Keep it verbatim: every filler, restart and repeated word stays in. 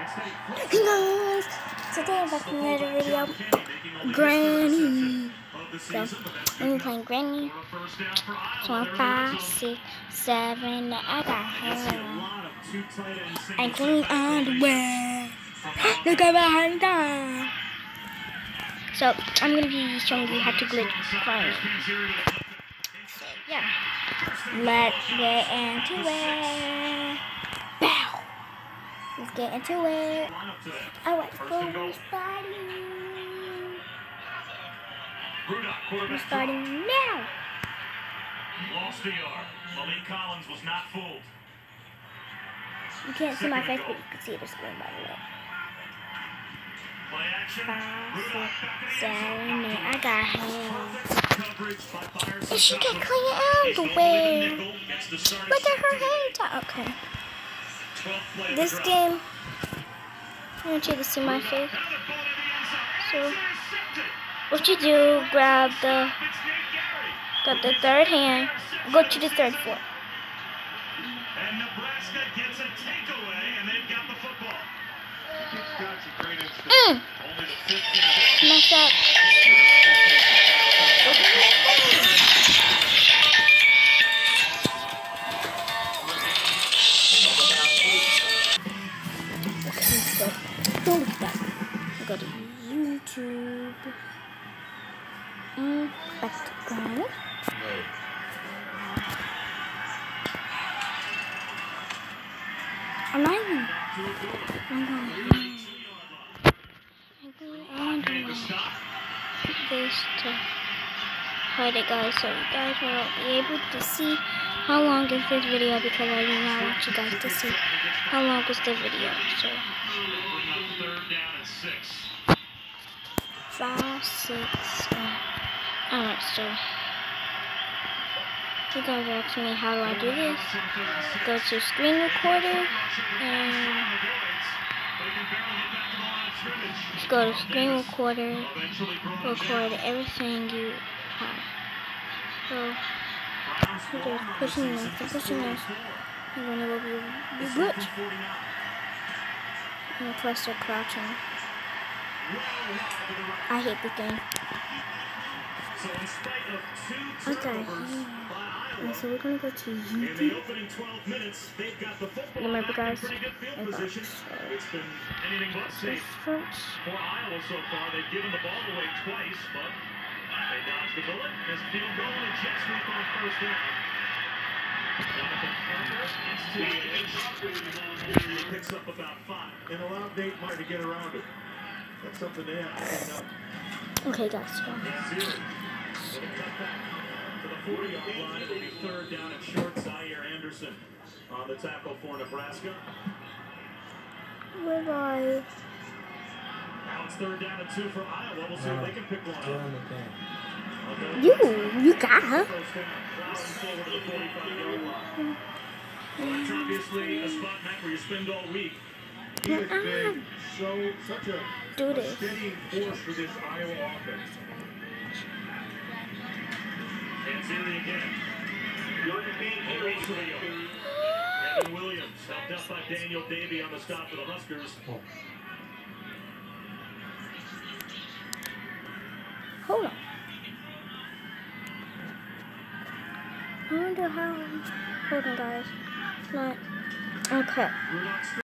Hey guys, today I'm back with another video. Granny. So, I'm playing Granny. So I'm five, six, seven. I got hair. And clean underwear. Look at my hand down. So I'm gonna be showing you how to glitch Granny. So yeah, let's get into it. Bow. Let's get into it. Alright, so we're starting. We're starting now. Lost the yard. Malik Collins was not fooled. You can't see my face, but you can see the screen, by the way. Play action. Five, six, seven, eight. I got hands. And she can clean underwear. Look at her hair. Okay. This game, I want you to see my face. So, what you do, grab the, got the third hand, go to the third floor. And Nebraska gets a takeaway, and they've got the football. Mm. Mess up. Don't look at that. I go to YouTube. Mm, back to Granny. I'm not even. I'm going I'm going this to hide it, guys, so you guys will be able to see how long is this video, because I do not want you guys to see how long is the video. So five, six, uh, alright, so you guys are asking me how do I do this. Go to screen recorder and just go to screen recorder, record everything you have. So just pushing this, pushing this, and then it will be a glitch. And plus they're crouching. I hate the game. Okay. And so we're gonna go to YouTube. Remember, guys, and box. So, this first. For Iowa so far, they've given the ball away twice, but they dodged the bullet. This field goal and jet sweep on first down. He picks up about five and allowed Nate Meyer to get around it. That's something they have to clean up. Okay, guys. So. To the forty-yard line, it'll be third down and short. Zaire Anderson on the tackle for Nebraska. Where are you? Now it's third down and two for Iowa. We'll see if they can pick one up. You, you got her. Obviously, a spot back where you spend all week. He has been so such a do this. steadying force for this Iowa offense. And Ziri again. Evan Williams helped out by Daniel Davey on the stop for the Huskers. Oh. Hold on. I wonder how. Hold on, guys. Not. Okay.